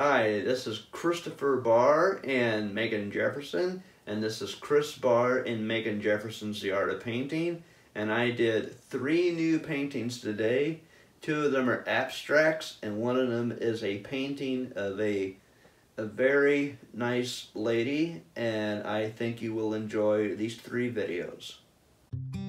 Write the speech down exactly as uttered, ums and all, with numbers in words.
Hi, this is Christopher Barr and Megan Jefferson, and this is Chris Barr and Megan Jefferson's The Art of Painting, and I did three new paintings today. Two of them are abstracts, and one of them is a painting of a, a very nice lady, and I think you will enjoy these three videos.